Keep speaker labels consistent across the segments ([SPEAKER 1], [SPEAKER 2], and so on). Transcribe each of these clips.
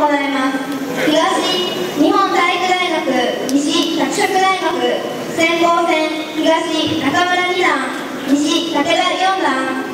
[SPEAKER 1] 行います。東日本体育大学西拓殖大学先鋒戦東中村2段西武田4段。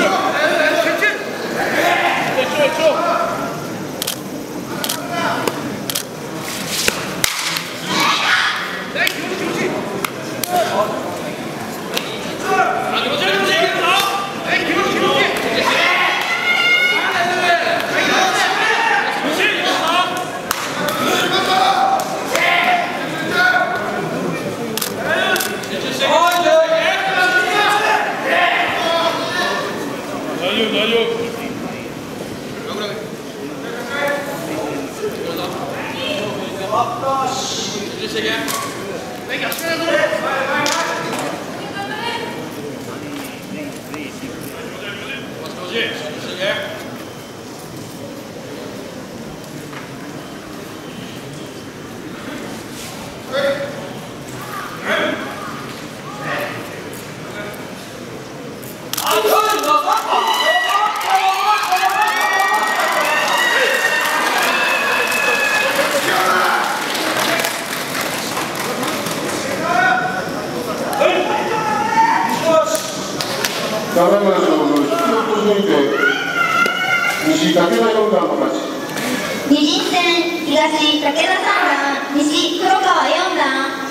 [SPEAKER 2] 西武田4段の勝ち。
[SPEAKER 1] 二陣戦東武田3段西黒川4段。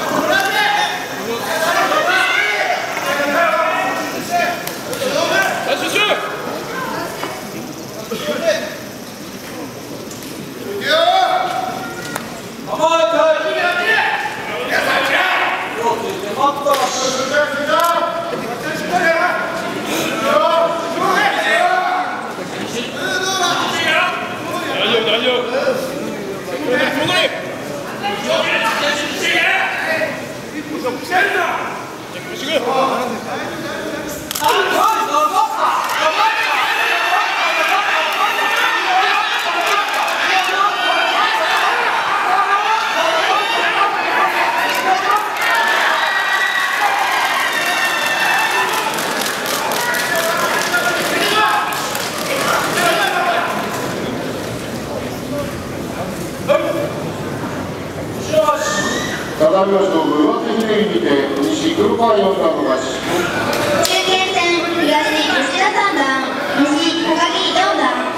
[SPEAKER 2] ただいま勝負上手ひねりにて西黒川4段の勝ち。
[SPEAKER 1] 中堅戦東吉田3段西高木4段。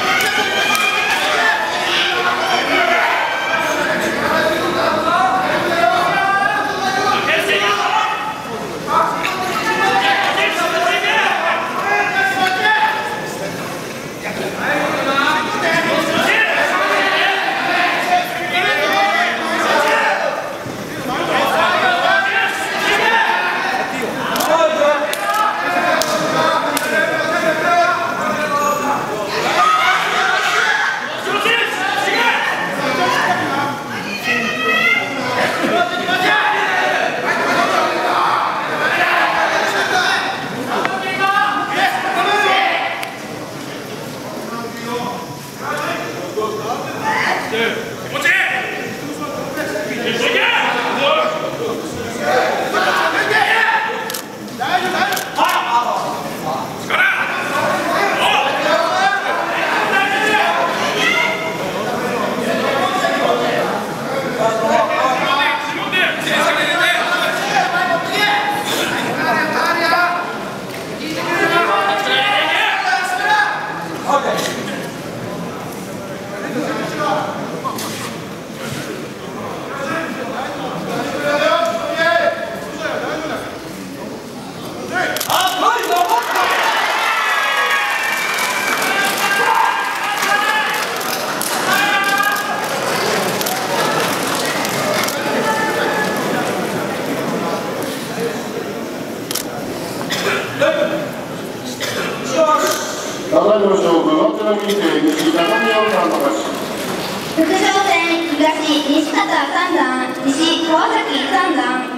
[SPEAKER 2] ただいま勝負上手の右手西高宮4段の勝ち。
[SPEAKER 1] 副将戦東西方3段西川崎3段。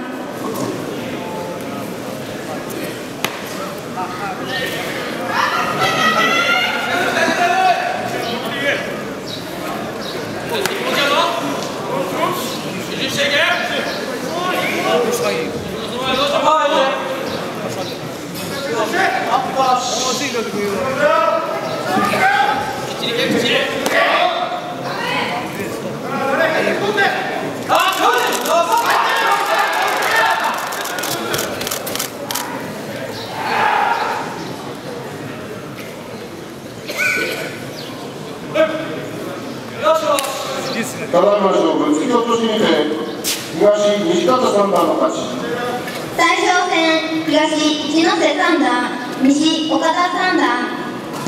[SPEAKER 2] ただいま勝負、突き落としにて東西方三段の勝ち。
[SPEAKER 1] 大将戦東一ノ瀬三段、西岡田三段。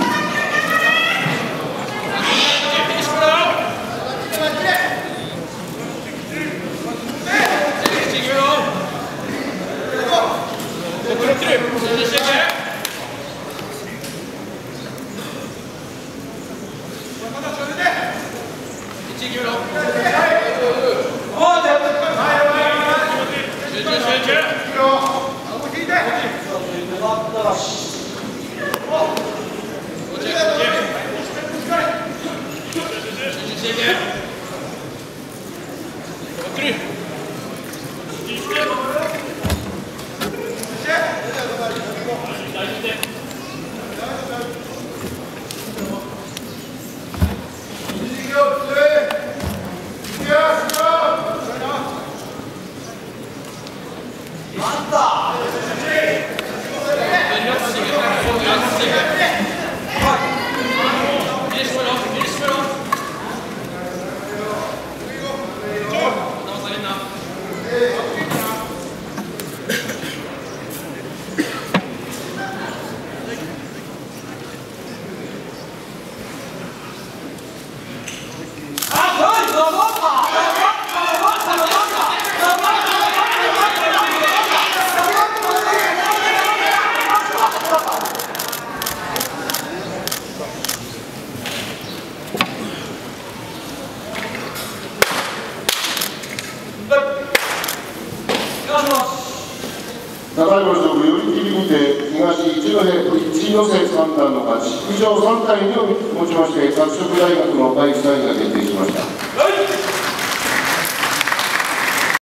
[SPEAKER 2] ただいま勝負、寄り切りにて東一ノ瀬三段の勝ち。以上3対2をもちまして、拓殖大学の第3位が決定しました。